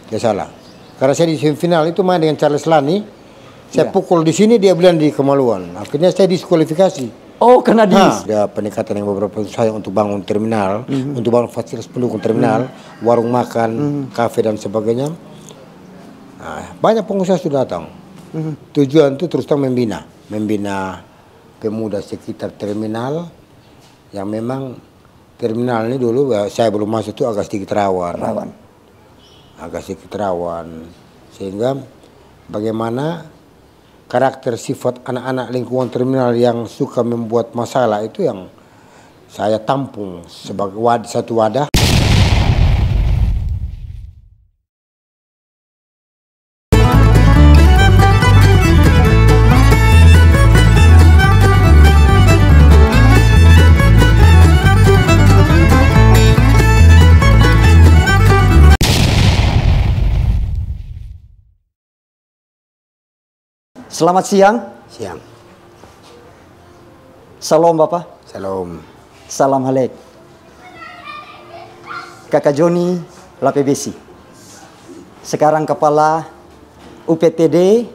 Tidak salah. Karena saya di semifinal itu main dengan Charles Lani, saya pukul di sini, dia bilang di kemaluan. Akhirnya saya diskualifikasi. Oh, kena Ada peningkatan yang beberapa saya untuk bangun terminal, untuk bangun fasilitas pendukung terminal, warung makan, kafe dan sebagainya. Nah, banyak pengusaha sudah datang. Tujuan itu terus terang membina pemuda sekitar terminal yang memang terminal ini dulu saya belum masuk itu agak sedikit rawan. Sehingga bagaimana karakter sifat anak-anak lingkungan terminal yang suka membuat masalah itu yang saya tampung sebagai satu wadah. Selamat siang. Siang. Salam Bapak. Salam. Salam halek. Kakak Joni Lapebesi. Sekarang kepala UPTD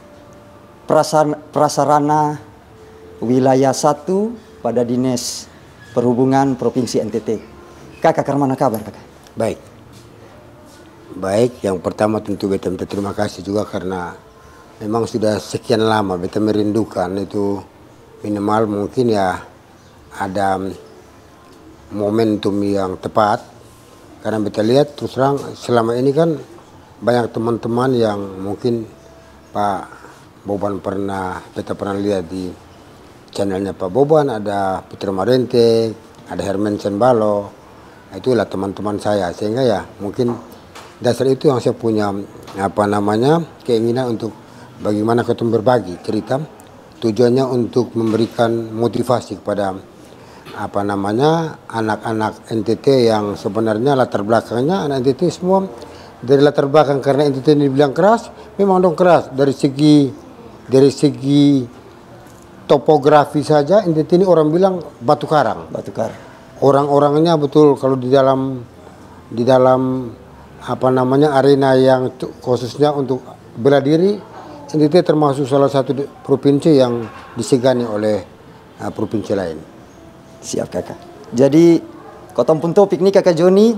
Prasarana Wilayah 1 pada Dinas Perhubungan Provinsi NTT. Kakak, mana kabar kakak? Baik. Baik, yang pertama tentu beta minta terima kasih juga karena memang sudah sekian lama beta merindukan itu, minimal mungkin ya ada momentum yang tepat. Karena beta lihat terus terang selama ini kan banyak teman-teman yang mungkin Pak Boban beta pernah lihat di channelnya Pak Boban, ada Putra Marente, ada Herman Senbalo, itulah teman-teman saya. Sehingga ya mungkin dasar itu yang saya punya keinginan untuk bagaimana kita berbagi cerita, tujuannya untuk memberikan motivasi kepada anak-anak NTT yang sebenarnya latar belakangnya anak NTT semua dari latar belakang, karena NTT ini bilang keras, memang dong keras dari segi topografi saja. NTT ini orang bilang batu karang. Orang-orangnya betul kalau di dalam arena yang khususnya untuk bela diri, NTT termasuk salah satu provinsi yang disegani oleh provinsi lain. Siap kakak. Jadi kotong pun topik nih kakak Joni,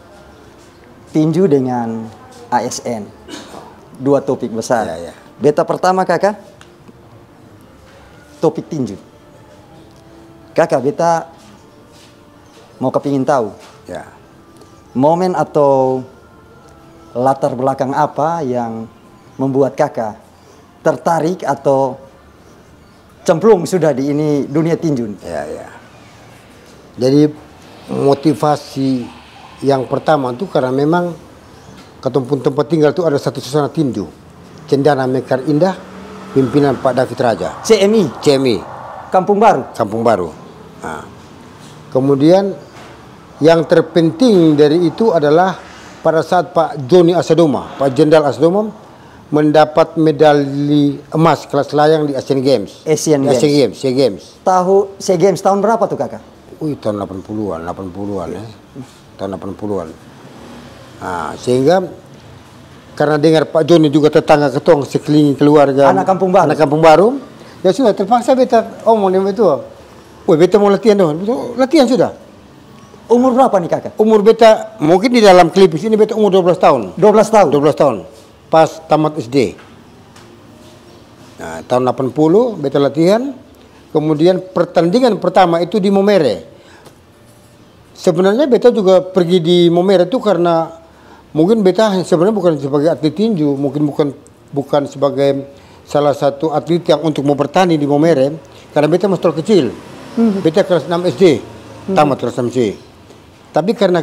tinju dengan ASN. Dua topik besar. Ya. Beta pertama kakak, topik tinju. Kakak, beta mau kepingin tahu. Ya. Momen atau latar belakang apa yang membuat kakak tertarik atau cemplung sudah di ini dunia tinju? Ya. Jadi motivasi yang pertama itu karena memang ketumpun tempat tinggal itu ada satu suasana tinju. Cendana Mekar Indah, pimpinan Pak David Raja. CMI. Kampung Baru. Nah, kemudian yang terpenting dari itu adalah pada saat Pak Joni Asadoma, Pak Jenderal Asadoma mendapat medali emas kelas layang di Asian Games. SEA Games. SEA Games tahun berapa tuh kakak? Tahun 80-an ya. Tahun 80-an. Nah, sehingga karena dengar Pak Joni juga tetangga ketong sekeliling keluarga anak Kampung Baru, ya sudah terpaksa beta omong dengan itu. Beta mau latihan dong. Latihan sudah. Umur berapa nih kakak? Umur beta mungkin di dalam klip ini beta umur 12 tahun. 12 tahun. Pas tamat SD. Nah, tahun 80 beta latihan, kemudian pertandingan pertama itu di Momere. Sebenarnya beta juga pergi di Momere itu karena mungkin beta sebenarnya bukan sebagai atlet tinju, mungkin bukan sebagai salah satu atlet yang untuk mau bertanding di Momere, karena beta masih terlalu kecil. Beta kelas 6 SD, tamat kelas 6 SD. Tapi karena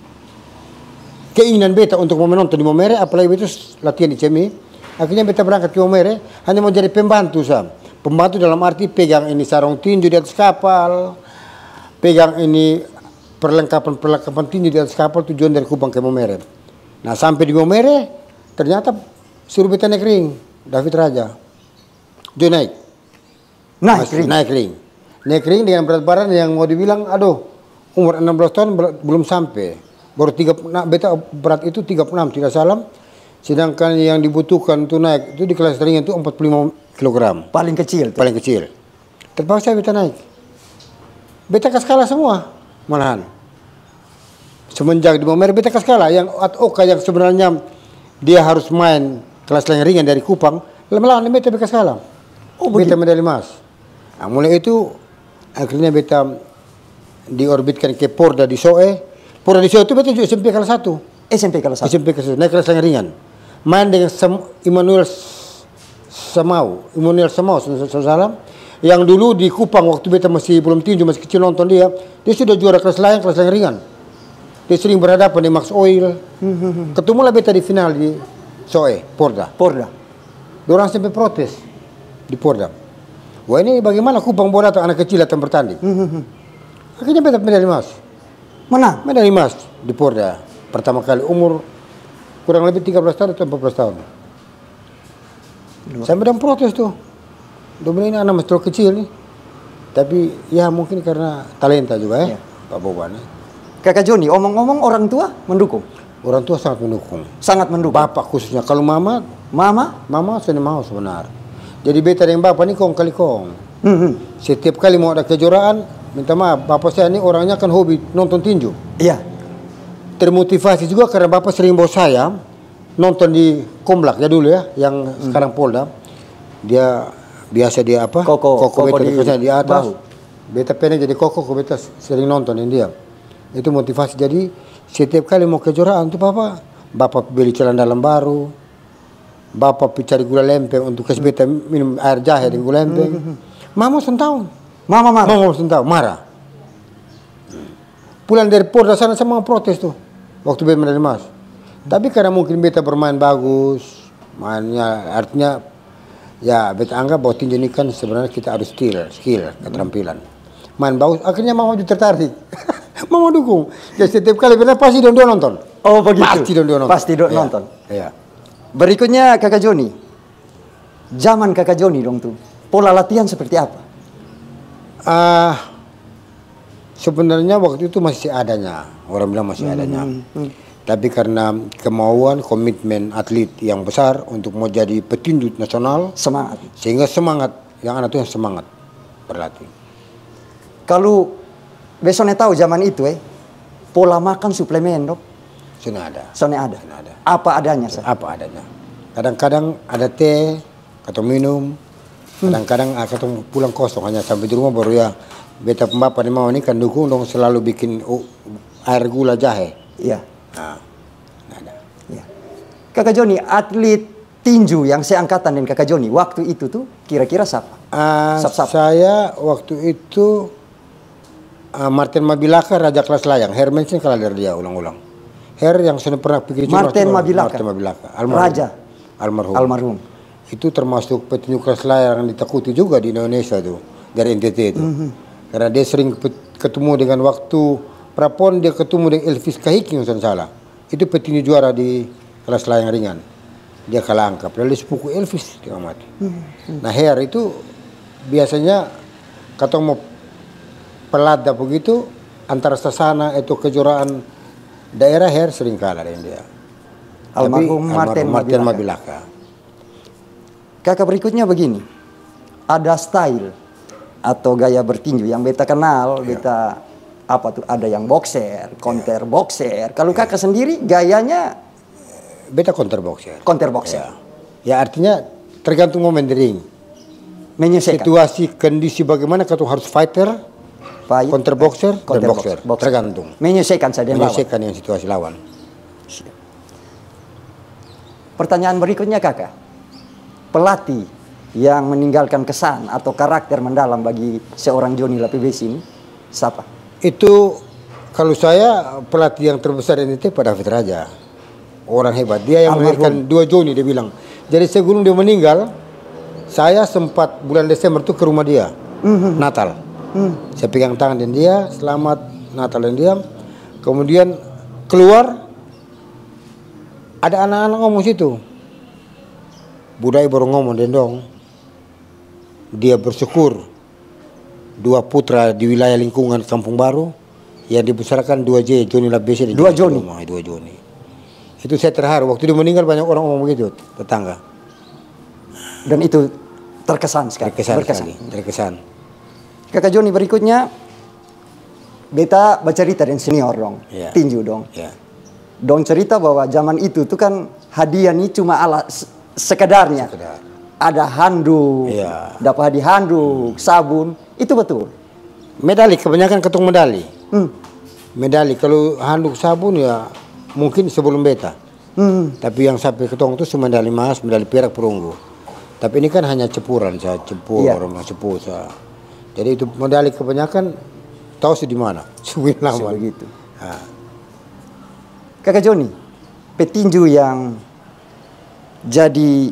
keinginan beta untuk mau menonton di Momere, apalagi beta latihan di CMI, akhirnya beta berangkat ke Momere hanya mau jadi pembantu Pembantu dalam arti pegang ini sarung tinju di atas kapal, pegang ini perlengkapan tinju di atas kapal, tujuan dari Kupang ke Momere. Nah, sampai di Momere ternyata suruh beta naik ring, David Raja. Dia naik ring dengan berat badan yang mau dibilang umur 16 tahun belum sampai. Baru beta berat itu 36 tidak salah. Sedangkan yang dibutuhkan untuk naik itu di kelas ringan itu 45 kg. Paling kecil tuh. Paling kecil. Terpaksa beta naik. Beta kas kalah semua malahan. Semenjak di Maumere beta kas kalah. Yang Oka yang sebenarnya dia harus main kelas yang ringan dari Kupang, lama-lama beta kas kalah. Oh, beta medali emas. Nah, mulai itu akhirnya beta diorbitkan ke Porda di Soe. Porda di Soe itu beta juga SMP kelas 1. SMP kelas 1. SMP kelas 1, naik kelas yang ringan. Main dengan Immanuel Samau, salam, yang dulu di Kupang waktu beta masih belum tinju, masih kecil nonton dia sudah juara kelas yang ringan. Dia sering berhadapan di Max Oil. Ketemulah beta di final di Soe, Porda. Dorang sampai protes di Porda. Wah, ini bagaimana Kupang bawa datang anak kecil datang bertanding. Akhirnya beta medali emas. Menang? Medali emas di Porda. Pertama kali umur kurang lebih 13 tahun atau 14 tahun. Saya sedang protes tuh. Domino ini anak masih kecil nih. Tapi ya mungkin karena talenta juga ya. Pak Boban. Kakak Joni, omong-omong orang tua mendukung? Orang tua sangat mendukung. Sangat mendukung? Bapak khususnya. Kalau mama? Mama sudah mau sebenarnya. Jadi beta dengan bapak ini kong kali kong. Setiap kali mau ada kejuaraan, minta maaf, bapak saya ini orangnya kan hobi nonton tinju. Iya. Termotivasi juga karena bapak sering bawa saya nonton di Komblak ya dulu ya, yang sekarang Polda. Dia biasa dia apa? Koko beta di atas. Beta pendek jadi koko beta sering nontonin dia. Itu motivasi. Jadi setiap kali mau kejuaraan tuh bapak beli celana dalam baru. Bapak cari gula lempeng untuk kasih beta minum air jahe dengan gula lempeng. Mama sentau. Mama sentau, marah. Pulang dari Polda sana sama protes tuh. Waktu beta medali emas. Tapi karena mungkin beta bermain bagus, mainnya artinya ya beta anggap bahwa tinju ini kan sebenarnya kita harus skill, keterampilan. Main bagus, akhirnya mama juga tertarik. Mama dukung. Jadi setiap kali beta pasti dia nonton. Oh begitu. Pasti dia nonton. Iya. Berikutnya Kakak Joni. Zaman Kakak Joni dong tuh. Pola latihan seperti apa? Sebenarnya waktu itu masih adanya, orang bilang masih adanya. Tapi karena kemauan, komitmen atlet yang besar untuk mau jadi petinju nasional, sehingga semangat yang anak itu yang semangat berlatih. Kalau besoknya tahu zaman itu pola makan suplemen dok? Sudah ada. Apa adanya? Apa adanya. Kadang-kadang ada teh atau minum, kadang-kadang atau pulang kosong hanya sampai di rumah baru ya. Beta pembapak di mau ini kan dukung dong selalu bikin air gula jahe. Iya. Nah, ada. Iya. Kakak Joni, atlet tinju yang seangkatan dengan Kakak Joni waktu itu tuh kira-kira siapa? Saya waktu itu Martin Mabilaka raja kelas layang. Hermansen kalah dari dia ulang-ulang. yang sudah pernah pikir Martin Mabilaka. Almarhum. Itu termasuk petinju kelas layang yang ditakuti juga di Indonesia tuh dari NTT itu. Karena dia sering ketemu dengan waktu Prapon, dia ketemu dengan Elvis Kahiki yang salah. Itu petinju juara di kelas layang ringan. Dia kalah angkat. Lalu sepupu Elvis dia mati. Nah Her itu biasanya kata mau pelada begitu antara sasana itu kejuaraan daerah Her sering kalah dengan dia. Almarhum Martin Mabilaka. Kakak berikutnya begini, ada style atau gaya bertinju yang beta kenal, beta apa tuh, ada yang boxer, counter boxer. Kalau kakak sendiri gayanya beta counter boxer. Ya artinya tergantung momen di ring. Menyesuaikan. Situasi kondisi bagaimana kalau harus fighter, counter boxer, dan boxer. Tergantung. Menyesuaikan saja yang situasi lawan. Pertanyaan berikutnya kakak, pelatih yang meninggalkan kesan atau karakter mendalam bagi seorang Joni Lapibesi ini siapa? Itu kalau saya pelatih yang terbesar ini Pak David Raja. Orang hebat. Dia yang melahirkan 2 Joni dia bilang. Jadi sebelum dia meninggal, saya sempat bulan Desember tuh ke rumah dia. Natal. Saya pegang tangan dan dia, selamat Natal dan dia. Kemudian keluar ada anak-anak ngomong situ. Budaya baru ngomong dendong. Dia bersyukur 2 putra di wilayah lingkungan Kampung Baru yang dibesarkan 2 Joni Lapibesi dan 2 Joni. 2 Joni. Itu saya terharu. Waktu dia meninggal banyak orang ngomong begitu, tetangga. Dan itu terkesan sekali. Terkesan. Kakak Joni, berikutnya beta bercerita dengan senior dong, tinju dong. Dong cerita bahwa zaman itu tuh kan hadiah nih cuma ala sekedarnya. Ada handuk, dapat hadiah handuk, sabun, itu betul. Medali, kebanyakan ketong medali. Medali, kalau handuk sabun ya mungkin sebelum beta. Tapi yang sampai ketong itu cuma medali emas, medali perak, perunggu. Tapi ini kan hanya cepuran, orang cepu. Jadi itu medali kebanyakan tahu sih di mana. Begitu. Kakak Joni, petinju yang jadi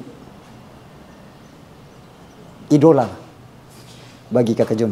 idola bagi Kakak Joni?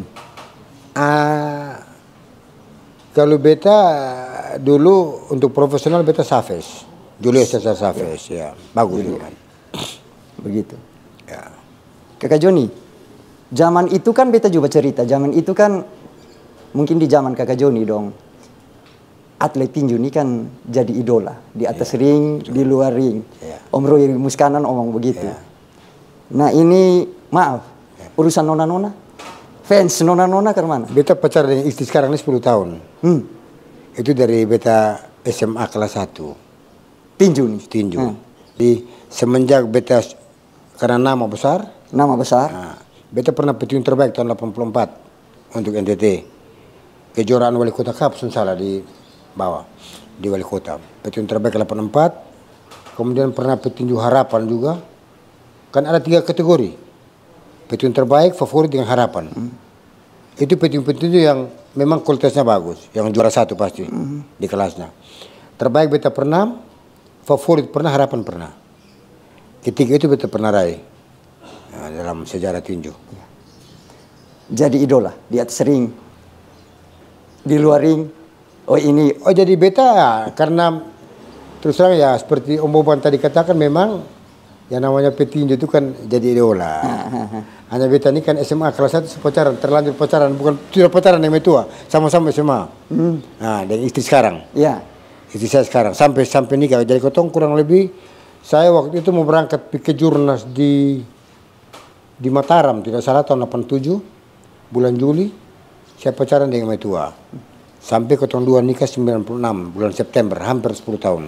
Kalau beta dulu untuk profesional beta Chavez, Julius Cesar Chavez, ya bagus dulu kan. Begitu. Ya. Kakak Joni, zaman itu kan beta juga cerita, zaman itu kan mungkin di zaman Kakak Joni dong, atlet tinju ini kan jadi idola di atas ring, di luar ring. Om Roy Muskanan omong begitu. Nah ini maaf, urusan nona-nona, fans nona-nona ke mana? Beta pacaran dengan istri sekarang ini 10 tahun. Itu dari beta SMA kelas 1. Tinju nih? Tinju. Di semenjak beta karena nama besar. Beta pernah petinju terbaik tahun 84 untuk NTT. Kejuaraan Wali Kota Cup salah di bawah di Wali Kota. Petinju terbaik 84. Kemudian pernah petinju harapan juga. Kan ada 3 kategori. Petinju terbaik, favorit dengan harapan. Itu petinju-petinju yang memang kualitasnya bagus, yang juara 1 pasti di kelasnya. Terbaik beta pernah, favorit pernah, harapan pernah. Ketiga itu beta pernah raih dalam sejarah tinju. Jadi idola di atas ring, di luar ring. Jadi beta karena terus terang ya seperti Om Boban tadi katakan, memang yang namanya petinju itu kan jadi idola. Hanya beta ini kan SMA kelas 1 pacaran, terlanjur pacaran, bukan tidak pacaran yang tua, sama-sama SMA. Nah, dengan istri sekarang. Istri saya sekarang sampai nikah. Jadi kotong kurang lebih, saya waktu itu mau berangkat ke Jurnas di Mataram, tidak salah tahun 87 bulan Juli, saya pacaran dengan tua. Sampai kotong 2 nikah 96 bulan September, hampir 10 tahun.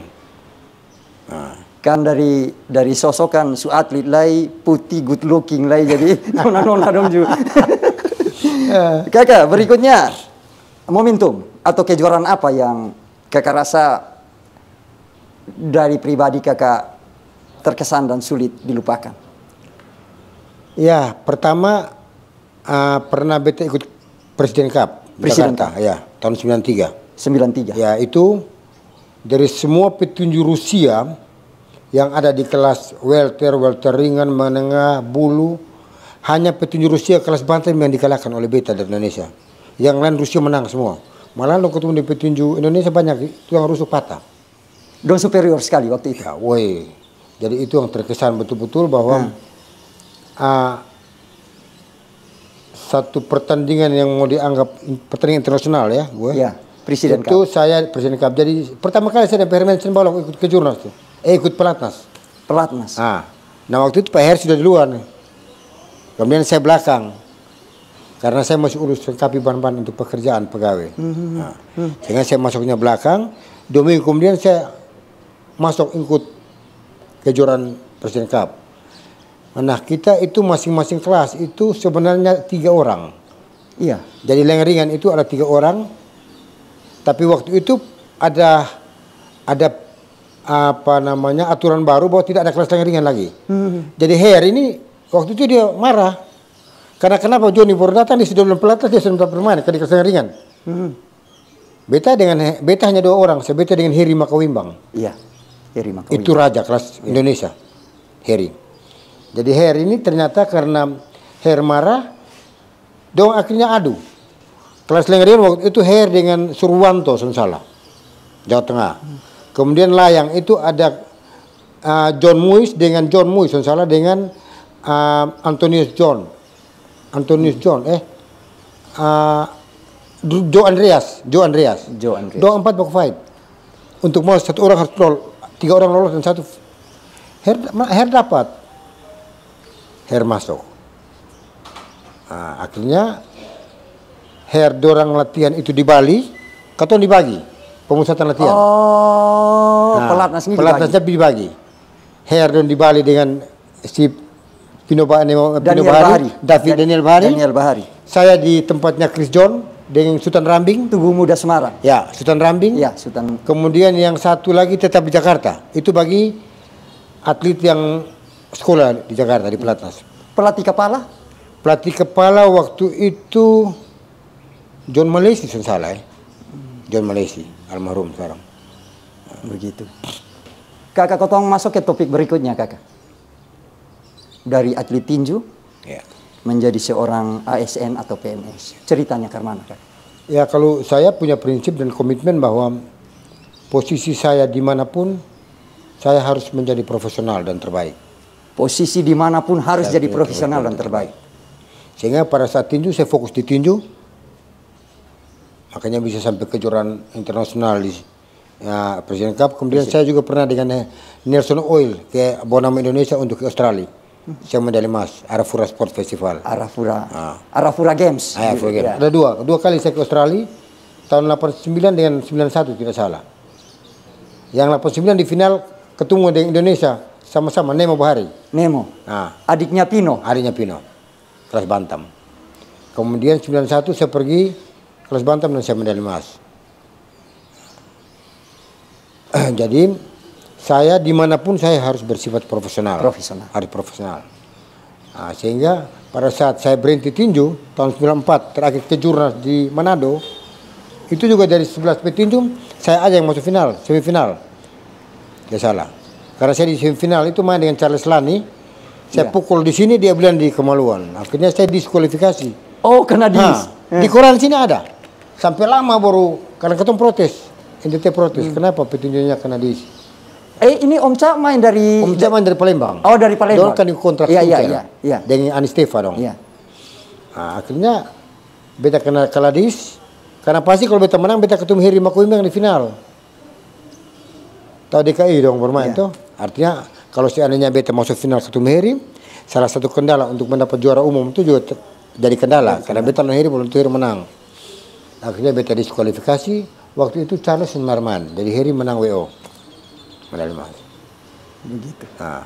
Kan dari sosokan su atlet lai putih good looking lai jadi nona-nona dong juga. Kakak, berikutnya momentum atau kejuaraan apa yang kakak rasa dari pribadi kakak terkesan dan sulit dilupakan? Ya, pertama pernah beta ikut Presiden Cup Jakarta, ya tahun 93. Ya, itu dari semua petinju Rusia yang ada di kelas welter ringan, menengah, bulu, hanya petinju Rusia kelas bantam yang dikalahkan oleh beta dari Indonesia. Yang lain Rusia menang semua. Malah lo ketemu di petinju Indonesia banyak itu yang rusuk patah. Don superior sekali waktu itu. Ya, jadi itu yang terkesan betul-betul bahwa satu pertandingan yang mau dianggap pertandingan internasional ya, Presiden Cup. Saya Presiden Cup. Jadi pertama kali saya dari Herman Sembalok ikut ke Jurnas tuh. Ikut pelatnas. Nah waktu itu Pak Her sudah duluan. Kemudian saya belakang. Karena saya masih urus lengkapi bahan-bahan untuk pekerjaan pegawai. Sehingga saya masuknya belakang. 2 minggu kemudian saya masuk ikut kejuaraan Presiden Cup. Nah kita itu masing-masing kelas itu sebenarnya 3 orang. Iya. Jadi yang ringan itu ada 3 orang. Tapi waktu itu ada aturan baru bahwa tidak ada kelas yang ringan lagi. Jadi Her ini waktu itu dia marah. Karena kenapa Joni baru datang dia sudah belum pelatnas, dia sudah bermain ke kelas yang ringan. Beta hanya 2 orang, saya beta dengan Heri Makawimbang. Iya. Heri Makawimbang. Itu raja kelas Indonesia. Heri. Jadi Her ini ternyata karena Her marah, dong akhirnya adu. Kelas yang ringan waktu itu Her dengan Surwanto salah, Jawa Tengah. Kemudian layang itu ada John Muis dengan Antonius John. Joe Andreas. Dua 4 baku fight. Untuk mau 1 orang harus 3 orang lolos dan 1 Her dapat, Her masuk. Nah, akhirnya Her dorang latihan itu di Bali, katong dibagi pemusatan latihan. Oh, pelatnasnya dibagi. Her don di Bali dengan si Daniel Bahari. Saya di tempatnya Chris John dengan Sultan Rambing. Tugu Muda Semarang. Ya, Sultan Rambing. Ya, Sultan. Kemudian yang satu lagi tetap di Jakarta. Itu bagi atlet yang sekolah di Jakarta di pelatnas. Pelatih kepala? Pelatih kepala waktu itu John Malaysi, salah ya. John Malaysi, almarhum sekarang. Begitu. Kakak Kotong masuk ke topik berikutnya, kakak. Dari atlet tinju ya, menjadi seorang ASN atau PNS. Ceritanya ke mana, kakak? Ya, kalau saya punya prinsip dan komitmen bahwa posisi saya dimanapun, saya harus menjadi profesional dan terbaik. Posisi dimanapun harus jadi profesional dan terbaik. Sehingga pada saat tinju, saya fokus di tinju. Makanya bisa sampai kejuaraan internasional di Presiden Cup. Kemudian saya juga pernah dengan Nelson Oil ke bawa nama Indonesia untuk ke Australia. Saya medali emas Arafura Sport Festival. Arafura Games. Arafura Games. Ada dua kali saya ke Australia. Tahun 89 dengan 91 tidak salah. Yang 89 di final ketemu dengan Indonesia sama-sama Nemo Bahari. Nemo. Adiknya Pino. Adiknya Pino. Kelas bantam. Kemudian 91 saya pergi kelas bantam dan saya medali emas. Jadi saya dimanapun saya harus bersifat profesional. Harus profesional. Nah, sehingga pada saat saya berhenti tinju tahun 94 terakhir ke Jurnas di Manado, itu juga dari 11 petinju saya aja yang masuk final, semifinal. Tidak salah. Karena saya di semifinal itu main dengan Charles Lani, saya pukul di sini, dia bilang di kemaluan. Akhirnya saya diskualifikasi. Oh, kena di koran sini ada. Sampai lama baru karena ketemu protes. NTT protes. Kenapa petinjunya kena dis? Ini Om Ca main dari... Om Ca main dari Palembang. Oh, dari Palembang. Dia kan di kontrak iya. dengan Anistefa dong. Iya. Nah, akhirnya beta kena kalah dis. Karena pasti kalau beta menang, beta ketemu Heri Makuimang di final. Tahu DKI dong bermain tuh. Artinya kalau seandainya beta masuk final ketemu Heri, salah satu kendala untuk mendapat juara umum itu juga jadi kendala. Karena beta lawan Heri belum tentu Heri menang. Akhirnya beta diskualifikasi. Waktu itu Charles Marman, jadi Heri menang WO. Medali emas. Begitu.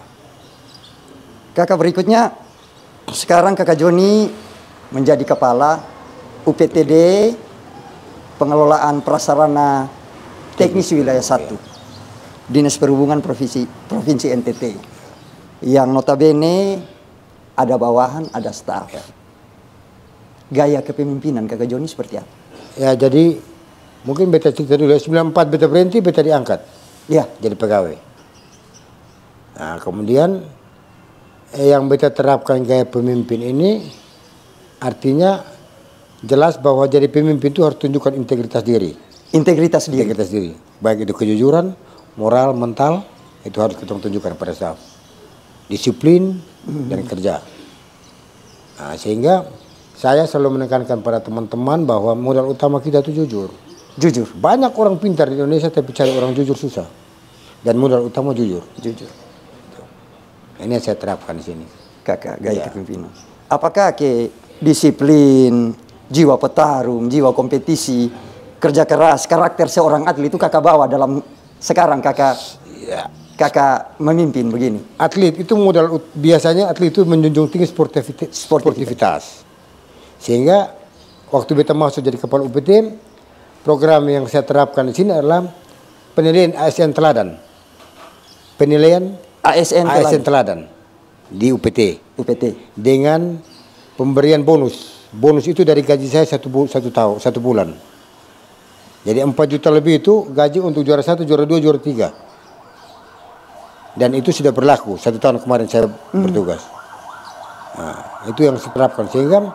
Kakak berikutnya, sekarang kakak Joni menjadi kepala UPTD Pengelolaan Prasarana Teknis Wilayah 1 Dinas Perhubungan Provinsi NTT, yang notabene ada bawahan, ada staf. Gaya kepemimpinan kakak Joni seperti apa? Ya, jadi mungkin beta cerita dulu. 94 beta berhenti, beta diangkat. Ya, jadi pegawai. Nah, kemudian yang beta terapkan gaya pemimpin ini artinya jelas bahwa jadi pemimpin itu harus tunjukkan integritas diri. Integritas diri. Baik itu kejujuran, moral, mental, itu harus kita tunjukkan pada staff. Disiplin dan kerja. Nah, sehingga saya selalu menekankan pada teman-teman bahwa modal utama kita itu jujur. Banyak orang pintar di Indonesia tapi cari orang jujur susah. Dan modal utama jujur. Ini yang saya terapkan di sini. Kakak, gaya kepemimpinan. Apakah disiplin, jiwa petarung, jiwa kompetisi, kerja keras, karakter seorang atlet itu kakak bawa dalam sekarang kakak memimpin begini? Atlet itu biasanya atlet itu menjunjung tinggi sportivitas. Sehingga waktu beta masuk jadi kepala UPT, program yang saya terapkan di sini adalah penilaian ASN teladan. Penilaian ASN teladan di UPT. Dengan pemberian bonus. Bonus itu dari gaji saya satu bulan. Jadi 4 juta lebih itu gaji untuk juara 1, juara 2, juara 3. Dan itu sudah berlaku 1 tahun kemarin saya bertugas. Nah, itu yang saya terapkan sehingga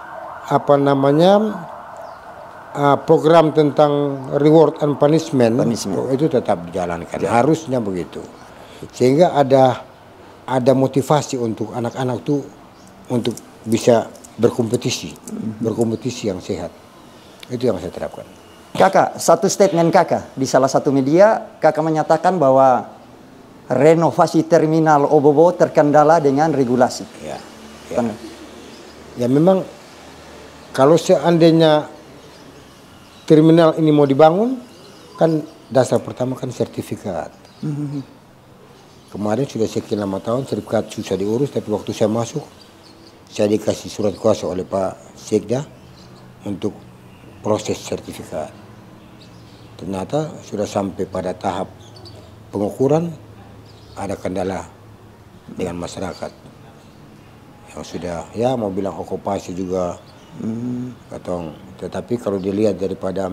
program tentang reward and punishment. Itu tetap dijalankan. Harusnya begitu. Sehingga ada motivasi untuk anak-anak itu untuk bisa berkompetisi yang sehat. Itu yang saya terapkan. Kakak, satu statement kakak di salah satu media, kakak menyatakan bahwa renovasi terminal Obobo terkendala dengan regulasi. Ya, ya. Ya memang kalau seandainya terminal ini mau dibangun, kan dasar pertama kan sertifikat. Kemarin sudah sekian lama tahun sertifikat susah diurus, tapi waktu saya masuk, saya dikasih surat kuasa oleh Pak Sekda untuk proses sertifikat. Ternyata sudah sampai pada tahap pengukuran, ada kendala dengan masyarakat yang sudah ya mau bilang okupasi juga katong. Tetapi kalau dilihat daripada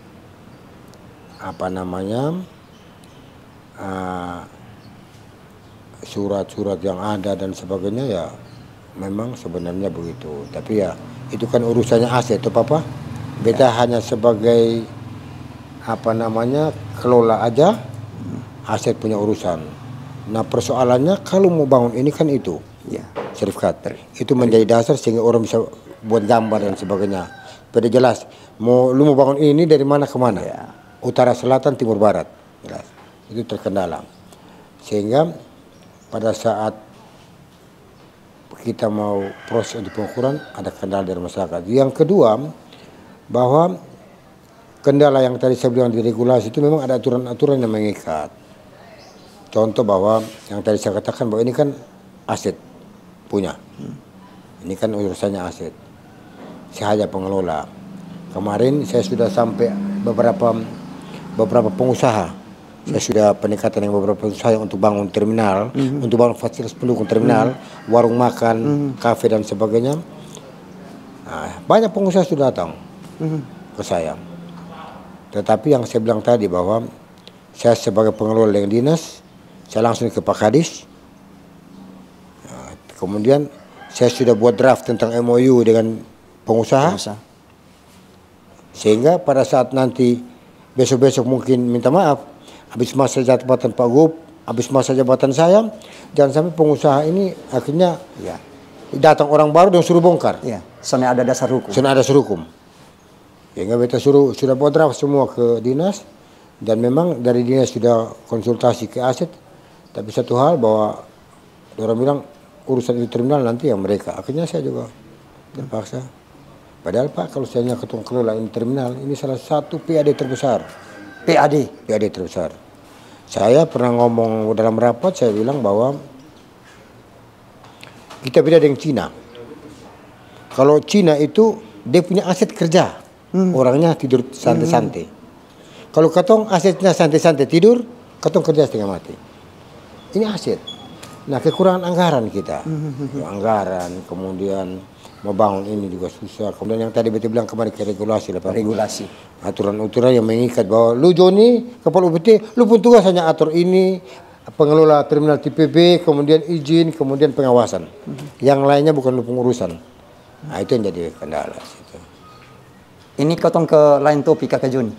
apa namanya surat-surat yang ada dan sebagainya, ya memang sebenarnya begitu. Tapi ya itu kan urusannya aset itu Papa. Beta hanya sebagai apa namanya kelola aja, aset punya urusan. Nah persoalannya kalau mau bangun ini kan itu sertifikat itu menjadi dasar sehingga orang bisa buat gambar dan sebagainya. Pada jelas lu mau bangun ini dari mana ke mana, utara, selatan, timur, barat, jelas itu terkendala. Sehingga pada saat kita mau proses untuk pengukuran ada kendala dari masyarakat. Yang kedua, bahwa kendala yang tadi saya bilang di regulasi itu memang ada aturan-aturan yang mengikat. Contoh bahwa yang tadi saya katakan bahwa ini kan aset punya. Ini kan urusannya aset. Saya hanya pengelola. Kemarin saya sudah sampai beberapa pengusaha. Saya sudah pendekatan dengan beberapa pengusaha untuk bangun terminal, untuk bangun fasilitas pendukung terminal, warung makan, kafe dan sebagainya. Nah, banyak pengusaha sudah datang ke saya. Tetapi yang saya bilang tadi bahwa saya sebagai pengelola dengan dinas, saya langsung ke Pak Kadis. Nah, kemudian saya sudah buat draft tentang MOU dengan pengusaha. Sehingga pada saat nanti besok-besok mungkin minta maaf, habis masa jabatan Pak Gub, habis masa jabatan saya, jangan sampai pengusaha ini akhirnya datang orang baru dan suruh bongkar. Soalnya ada dasar hukum. Soalnya ada dasar hukum. Sehingga kita sudah buat draft semua ke dinas, dan memang dari dinas sudah konsultasi ke aset. Tapi satu hal bahwa orang bilang urusan itu terminal nanti yang mereka. Akhirnya saya juga terpaksa. Padahal Pak, kalau saya ketua kelola ini terminal, ini salah satu PAD terbesar. PAD terbesar. Saya pernah ngomong dalam rapat, saya bilang bahwa kita beda dengan Cina. Kalau Cina itu dia punya aset kerja, orangnya tidur santai-santai. Kalau katong asetnya santai-santai tidur, katong kerja setengah mati. Ini aset. Nah kekurangan anggaran kita, anggaran, kemudian mau bangun ini juga susah. Kemudian yang tadi betul bilang kemarin ke regulasi lah Pak. Regulasi. Aturan-aturan yang mengikat bahwa lu Joni, kepala UPT, lu pun tugas hanya atur ini, pengelola terminal TPB, kemudian izin, kemudian pengawasan. Yang lainnya bukan lu pengurusan. Nah itu yang jadi kendala. Ini potong ke lain topik Kakak Joni.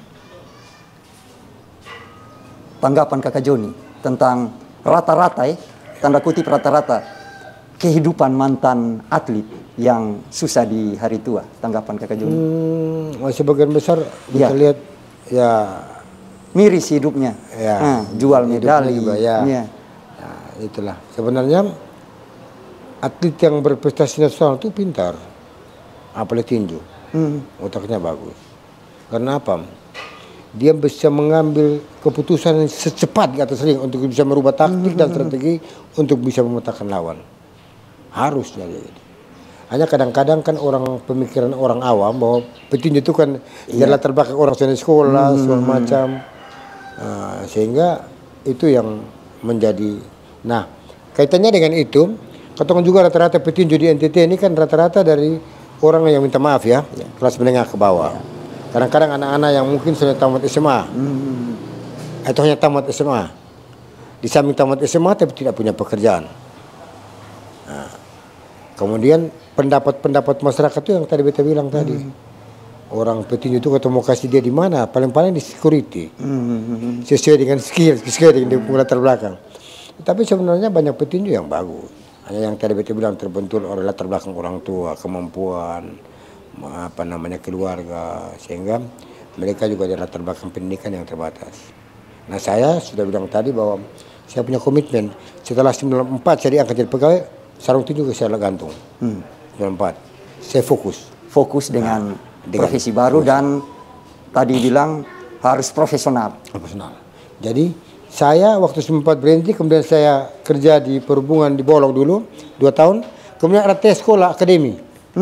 Tanggapan Kakak Joni tentang rata-rata tanda kutip rata-rata kehidupan mantan atlet yang susah di hari tua. Tanggapan Kakak Joni? Sebagian besar kita lihat ya miris hidupnya, jual medali juga ya. Nah, itulah sebenarnya atlet yang berprestasi nasional itu pintar, apalagi tinju, otaknya bagus. Karena apa? Dia bisa mengambil keputusan secepat di atas ring untuk bisa merubah taktik dan strategi untuk bisa memecahkan lawan. Harusnya gitu. Hanya kadang-kadang kan pemikiran orang awam bahwa petinju itu kan latar belakang orang sekolah, segala macam. Sehingga itu yang menjadi. Nah, kaitannya dengan itu, katong juga rata-rata petinju di NTT ini kan rata-rata dari orang yang minta maaf ya, kelas menengah ke bawah. Kadang-kadang anak-anak yang mungkin sudah tamat SMA, atau hanya tamat SMA, di samping tamat SMA tapi tidak punya pekerjaan. Nah, kemudian pendapat masyarakat itu yang tadi beta bilang tadi, orang petinju itu ketemu kasih dia di mana, paling-paling di security, sesuai dengan skill, sesuai dengan dia punya latar belakang. Tapi sebenarnya banyak petinju yang bagus, hanya yang tadi beta bilang terbentur oleh latar belakang orang tua, kemampuan, keluarga, sehingga mereka juga ada latar belakang pendidikan yang terbatas. Nah saya sudah bilang tadi bahwa Saya punya komitmen. Setelah 94 saya diangkat jadi pegawai, sarung tinju saya gantung. 94. Saya fokus. Fokus dengan profesi baru dan tadi bilang harus profesional. Profesional. Jadi saya waktu 94 berhenti, kemudian saya kerja di perhubungan di Bolog dulu 2 tahun. Kemudian ada tes sekolah akademi.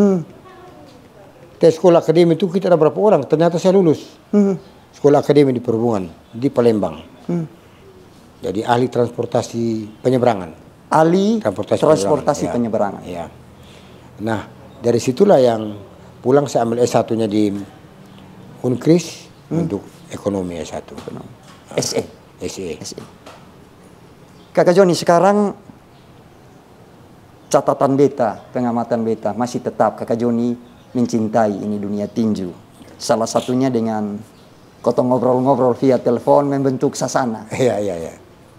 Tes sekolah akademi itu kita ada berapa orang? Ternyata saya lulus. Sekolah akademi di perhubungan di Palembang. Jadi ahli transportasi penyeberangan. Ahli transportasi penyeberangan. Ya. Nah, dari situlah yang pulang saya ambil S1-nya di Unkris untuk ekonomi S1. SE. SE. Kakak Joni, sekarang catatan beta, pengamatan beta masih tetap Kakak Joni mencintai ini dunia tinju. Salah satunya dengan kotong ngobrol-ngobrol via telepon membentuk Sasana. Iya.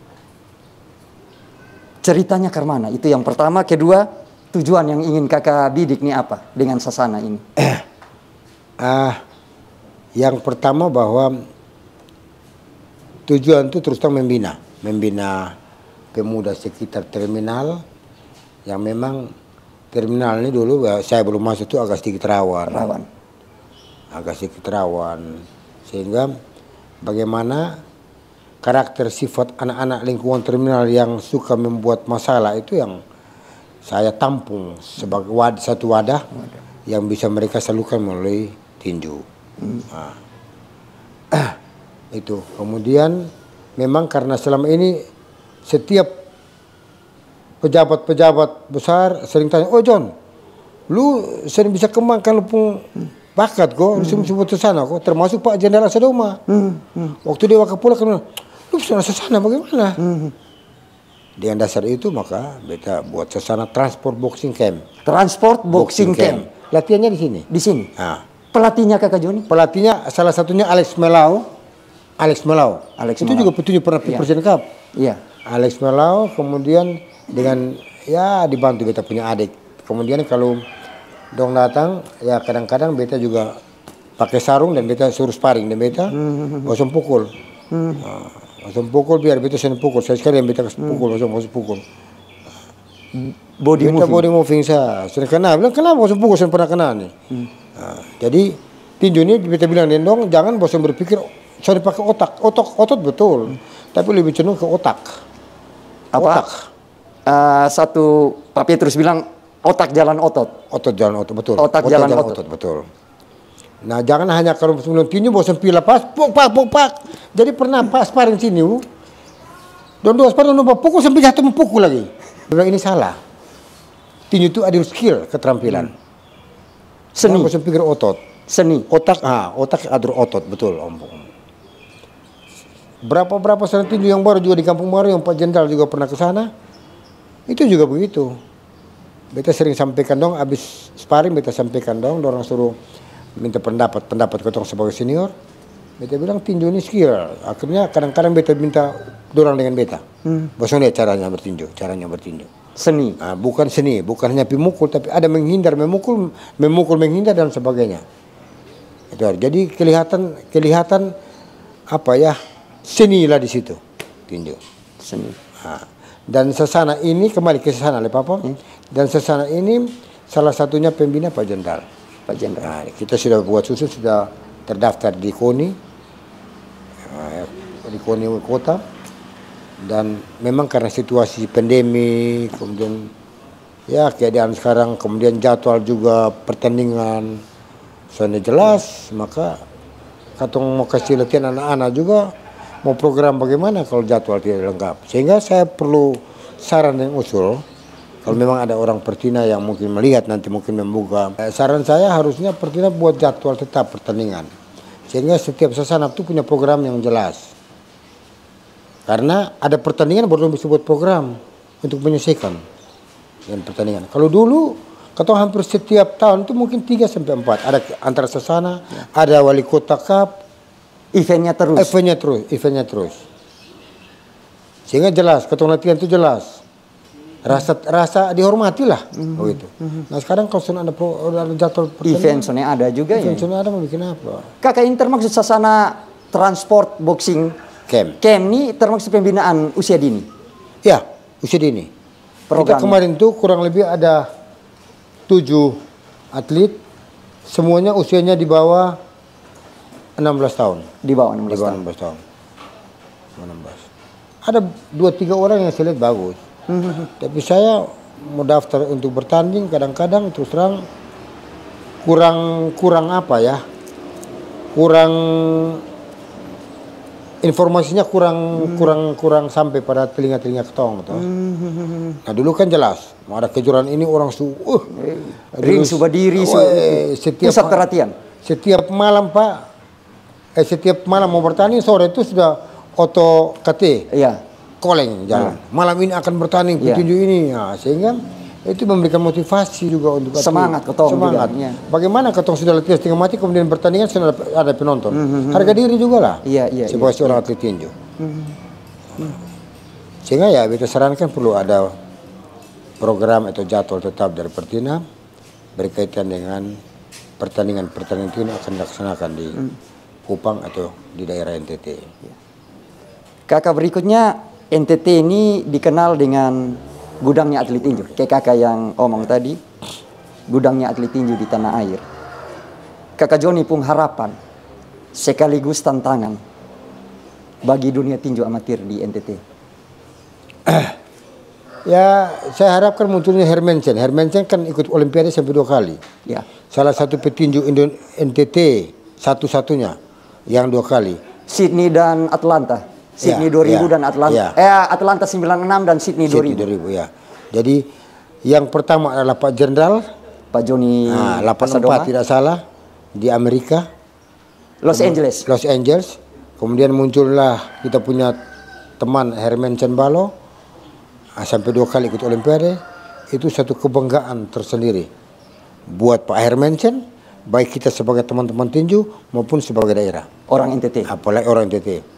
Ceritanya ke mana? Itu yang pertama. Kedua, tujuan yang ingin kakak bidik nih apa dengan Sasana ini? Yang pertama bahwa tujuan itu terus terang membina pemuda sekitar terminal yang memang terminal ini dulu saya belum masuk itu agak sedikit rawan. Agak sedikit rawan. Sehingga bagaimana karakter sifat anak-anak lingkungan terminal yang suka membuat masalah itu yang saya tampung sebagai satu wadah yang bisa mereka salurkan melalui tinju. Itu. Kemudian memang karena selama ini setiap pejabat-pejabat besar sering tanya, "Oh John, lu sering bisa kembangkan lu pun bakat kok, sebut Sasana kok, termasuk Pak Jenderal Sadoma." Waktu dia Wakapolda kan, "Lu bisa Sasana bagaimana?" Dengan dasar itu maka beta buat Sasana Transport Boxing Camp. Transport Boxing Camp. Latihannya di sini. Di sini. Nah. Pelatihnya kakak Joni? Pelatihnya salah satunya Alex Melau. Itu juga petinju pernah Presiden Cup. Iya. Alex Melau, kemudian dengan ya dibantu beta punya adik. Kemudian kalau dong datang ya kadang-kadang beta juga pakai sarung dan beta suruh sparring dan beta langsung pukul. Langsung pukul biar beta senang pukul. Saya sekali yang beta pukul langsung pukul. Body moving saya. Sudah kena. Bilang kenapa langsung pukul saya pernah kena nih. Jadi tinju ini beta bilang dong jangan bosan berpikir saya pakai otot betul. Tapi lebih cenderung ke otak. Apa? Satu Pak Petrus bilang otak jalan otot. Otot jalan otot betul. Otak jalan otot betul. Nah jangan hanya kalau sebelum tinju bosan pilih pas pok. Jadi pernah pas sparring sini, don dua sparring lupa pukul sampai jatuh mempukul lagi. Bilang ini salah. Tinju itu ada skill, keterampilan. Seni. Bosan pikir otot. Seni. Otak ada otot betul om. Berapa sana tinju yang baru juga di Kampung Baru yang Pak Jenderal juga pernah ke sana. Itu juga begitu. Beta sering sampaikan dong, habis sparring beta sampaikan dong, orang suruh minta pendapat ketong sebagai senior. Beta bilang tinju ini skill. Akhirnya kadang-kadang beta minta dorang dengan beta. Bosan lihat caranya bertinju. Seni. Bukan seni, bukan hanya pemukul, tapi ada menghindar, memukul, menghindar dan sebagainya. Itu jadi kelihatan apa ya? Seni lah di situ tinju. Seni. Dan Sasana ini kembali ke Sasana oleh Papa. Dan Sasana ini salah satunya pembina Pak Jenderal. Kita sudah buat sudah terdaftar di KONI, kota. Dan memang karena situasi pandemi, kemudian ya keadaan sekarang, kemudian jadwal juga pertandingan sudah jelas, maka katong mau kasih latihan anak-anak juga. Mau program bagaimana kalau jadwal tidak lengkap. Sehingga saya perlu saran dan usul. Kalau memang ada orang Pertina yang mungkin melihat nanti mungkin membuka. Saran saya harusnya Pertina buat jadwal tetap pertandingan. Sehingga setiap Sasana itu punya program yang jelas. Karena ada pertandingan baru bisa buat program untuk menyelesaikan dengan pertandingan. Kalau dulu katong hampir setiap tahun itu mungkin 3 sampai 4. Ada antara Sasana, ada Wali Kota Cup. Eventnya terus. Sehingga jelas, ketong latihan itu jelas. Rasa dihormati lah. Begitu. Nah sekarang kalau sudah ada jadwal event soalnya ada juga ya. Event soalnya ada mau bikin apa? Kakak ini termaksud Sasana Transport Boxing Camp ini termaksud pembinaan usia dini? Ya, usia dini. Kita kemarin tuh kurang lebih ada 7 atlet, semuanya usianya di bawah 16 tahun. Di bawah 16 tahun. 16. Ada 2-3 orang yang saya lihat bagus. Tapi saya mau daftar untuk bertanding, kadang-kadang terus terang kurang apa ya? Kurang informasinya kurang sampai pada telinga ketong gitu. Nah dulu kan jelas mau ada kejuaraan ini orang ring subadiri pusat perhatian. Setiap malam Pak, setiap malam mau bertanding sore itu sudah oto KT. Iya. Koleng jalan. Malam ini akan bertanding petinju ini. Nah, sehingga itu memberikan motivasi juga untuk semangat ketong. Semangat. Juga, ya. Bagaimana ketong sudah latihan setengah mati kemudian bertandingan sudah ada penonton. Harga diri juga lah. Iya. Sebagai seorang atlet tinju. Sehingga ya kita sarankan perlu ada program atau jadwal tetap dari Pertina berkaitan dengan pertandingan itu akan dilaksanakan di Kupang atau di daerah NTT. Kakak berikutnya, NTT ini dikenal dengan gudangnya atlet tinju. Kayak kakak yang omong tadi, gudangnya atlet tinju di tanah air. Kakak Joni pun harapan sekaligus tantangan bagi dunia tinju amatir di NTT. Ya, saya harapkan munculnya Hermansen. Hermansen kan ikut Olimpiade sampai 2 kali. Ya. Salah satu petinju NTT satu-satunya yang 2 kali. Sydney dan Atlanta. Sydney 2000 dan Atlanta. Atlanta 96 dan Sydney 2000. Ya. Jadi yang pertama adalah Pak Jenderal Pak Joni 84 tidak salah di Amerika. Los Angeles. Kemudian muncullah kita punya teman Hermansen Balo. Sampai 2 kali ikut Olimpiade. Itu satu kebanggaan tersendiri buat Pak Hermansen, baik kita sebagai teman-teman tinju maupun sebagai daerah. Orang NTT. Apalagi orang NTT.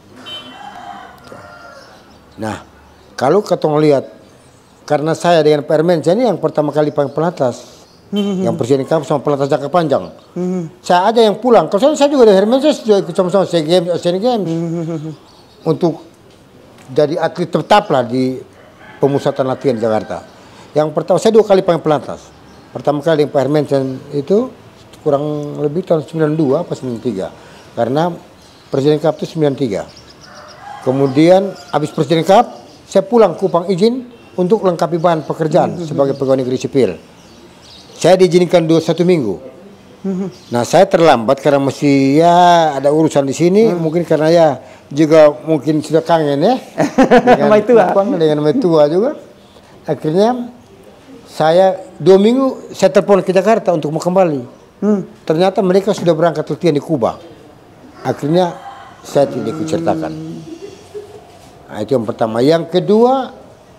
Nah, kalau ketong lihat, karena saya dengan Pak Hermansen ini yang pertama kali pelatnas, yang Presiden Cup sama pelatnas jangka panjang. Saya aja yang pulang. Kalau saya juga dari Hermansen sudah ikut sama-sama Asian Games. Untuk jadi atlet tetap lah di pemusatan latihan di Jakarta. Yang pertama saya 2 kali pelatnas. Pertama kali Pak Hermansen itu kurang lebih tahun 92 apa 93. Karena Presiden Cup itu 93. Kemudian habis Presiden Cup, saya pulang Kupang izin untuk lengkapi bahan pekerjaan sebagai pegawai negeri sipil. Saya diizinkan 1 minggu. Nah saya terlambat karena masih ada urusan di sini, mungkin karena juga mungkin sudah kangen dengan Maitua juga. Akhirnya saya 2 minggu saya telepon ke Jakarta untuk mau kembali. Ternyata mereka sudah berangkat latihan di Kuba. Akhirnya saya tidak ikut sertakan. Nah, itu yang pertama. Yang kedua,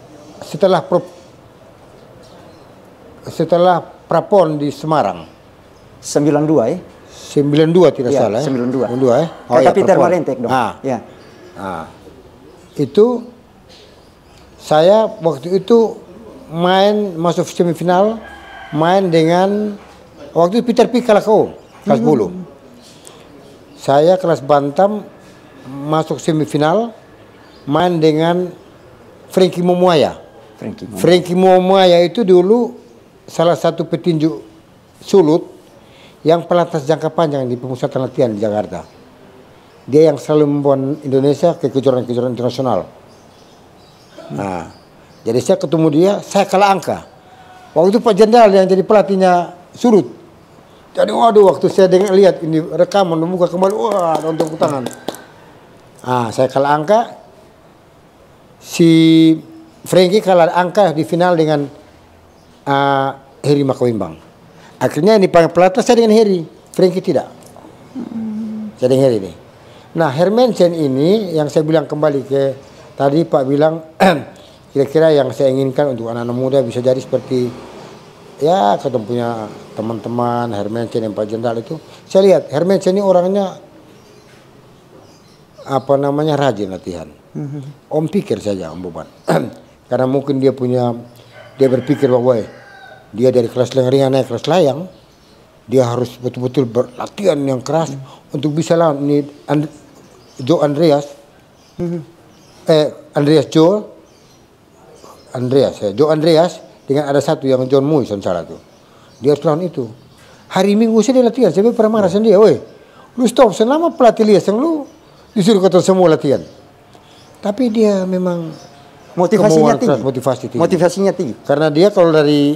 setelah Prapon di Semarang. 92 ya? 92 tidak salah ya? 92. Kakak Peter Marentek dong. Itu saya waktu itu masuk semifinal, main dengan waktu itu Peter P kalah KO, kelas bulu. Saya kelas bantam masuk semifinal, main dengan Frankie Momuaya. Frankie Momuaya itu dulu salah satu petinju sulut yang pelatnas jangka panjang di pemusatan latihan di Jakarta. Dia yang selalu membawa Indonesia ke kejuaraan-kejuaraan internasional. Nah, jadi saya ketemu dia, saya kalah angka. Waktu itu Pak Jenderal yang jadi pelatihnya sulut. Jadi waduh, waktu saya lihat ini rekaman, membuka kembali, wah ada untuk tangan. Saya kalah angka. Si Frankie kalah angka di final dengan Heri Makawimbang. Akhirnya ini dipanggil pelatnas saya dengan Heri, Frankie tidak. Saya dengan Heri nih. Nah Hermansen ini yang saya bilang kembali ke tadi Pak bilang kira-kira yang saya inginkan untuk anak-anak muda bisa jadi seperti ketemu punya teman-teman Hermansen yang Pak Jenderal itu. Saya lihat Hermansen ini orangnya rajin latihan. Om pikir saja Om Boban. Karena mungkin dia berpikir bahwa dia dari kelas ringan naik kelas layang, dia harus betul-betul berlatihan yang keras untuk bisa lawan ini Andreas Joe Andreas ya, Joe Andreas dengan ada satu yang John Muison salah tuh. Dia harus lawan itu. Hari Minggu saya dia latihan, saya pernah marah sama dia, woi, lu stop selama pelatih lihat yang lu disuruh ketemu semua latihan. Tapi dia memang Motivasinya tinggi. Motivasinya tinggi. Karena dia kalau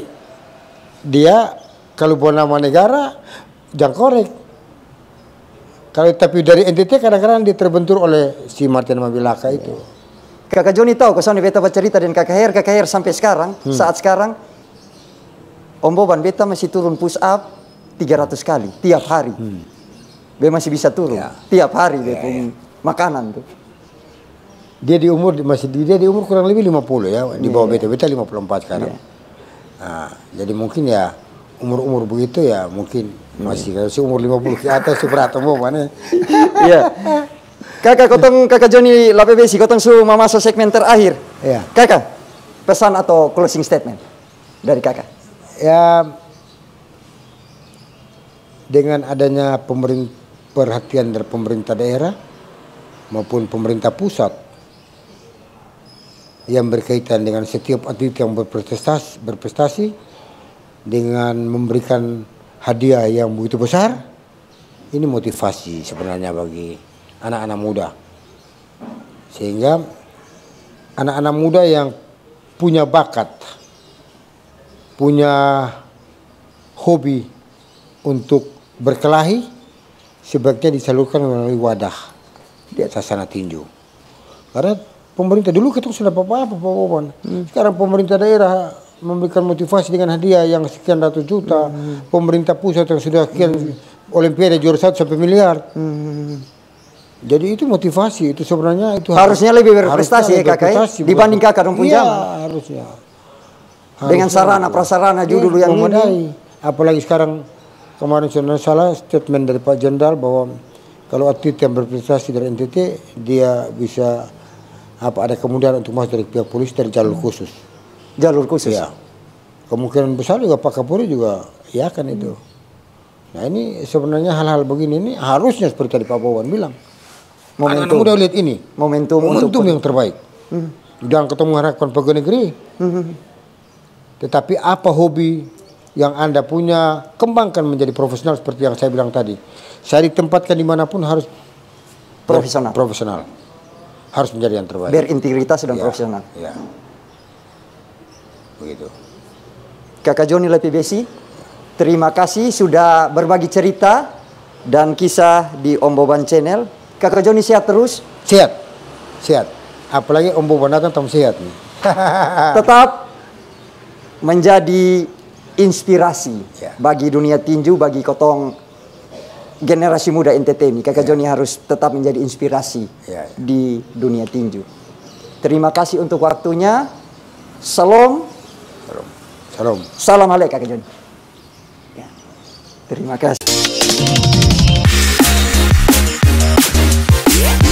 buat nama negara jangan korek. Kalau tapi dari NTT kadang-kadang dia terbentur oleh si Martin Mabilaka itu. Kakak Joni tahu kesan beta bercerita dan Kakak Her sampai sekarang, saat sekarang Om Boban beta masih turun push up 300 kali tiap hari. Dia masih bisa turun tiap hari dia punya makanan tuh. Dia di umur kurang lebih 50 ya, di bawah beta 54 sekarang. Nah, jadi mungkin ya umur begitu ya mungkin masih kalau umur 50 ke atas berat Om Boban. Iya. Kakak Joni LPBC, kotong su masuk segmen terakhir. Iya. Kakak, pesan atau closing statement dari kakak? Ya, dengan adanya perhatian dari pemerintah daerah maupun pemerintah pusat yang berkaitan dengan setiap atlet yang berprestasi dengan memberikan hadiah yang begitu besar, ini motivasi sebenarnya bagi anak-anak muda. Sehingga anak-anak muda yang punya bakat, punya hobi untuk berkelahi, sebaiknya disalurkan melalui wadah di Sasana Tinju. Karena pemerintah dulu kita sudah apa-apa, sekarang pemerintah daerah memberikan motivasi dengan hadiah yang sekian ratus juta, pemerintah pusat yang sudah sekian olimpiade juara 1 sampai miliar. Jadi itu motivasi, itu sebenarnya itu harusnya lebih berprestasi ya kakak dibanding kakak dong punya. Harusnya. Dengan sarana prasarana dulu yang ini. Apalagi sekarang kemarin saya salah statement dari Pak Jenderal bahwa kalau atlet yang berprestasi dari NTT dia bisa ada kemudahan untuk masuk dari pihak polisi dari jalur khusus. Jalur khusus. Ya. Kemungkinan besar juga Pak Kapolri juga ya kan itu. Nah ini sebenarnya hal-hal begini ini harusnya seperti tadi Pak Boban bilang. Anak-anak muda lihat ini. Momentum yang terbaik. Jangan ketemu harapan pegawai negeri. Tetapi apa hobi yang Anda punya, kembangkan menjadi profesional seperti yang saya bilang tadi. Saya ditempatkan dimanapun harus profesional. Harus menjadi yang terbaik. Berintegritas dan profesional. Ya. Begitu. Kakak Joni LPBC, terima kasih sudah berbagi cerita dan kisah di Om Boban Channel. Kakak Joni sehat terus? Sehat. Apalagi Om Boban datang tam sehat nih. Tetap menjadi inspirasi bagi dunia tinju, bagi kotong generasi muda NTT ini. Kakak Joni harus tetap menjadi inspirasi di dunia tinju. Terima kasih untuk waktunya. Salam. Salam alaikum Kakak Joni. Terima kasih.